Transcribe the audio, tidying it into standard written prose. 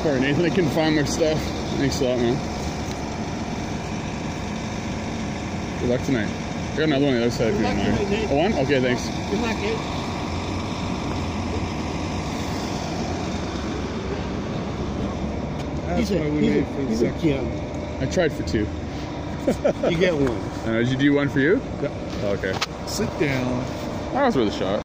Sorry, Nathan, I couldn't find my stuff. Thanks a lot, man. Good luck tonight. I got another one on the other side if you don't mind. Oh, one? Okay, thanks. Good luck, kid. That's why we made for the section. I tried for 2. You get one. Did you do one for you? Yep. Oh, okay. Sit down. That was worth a shot.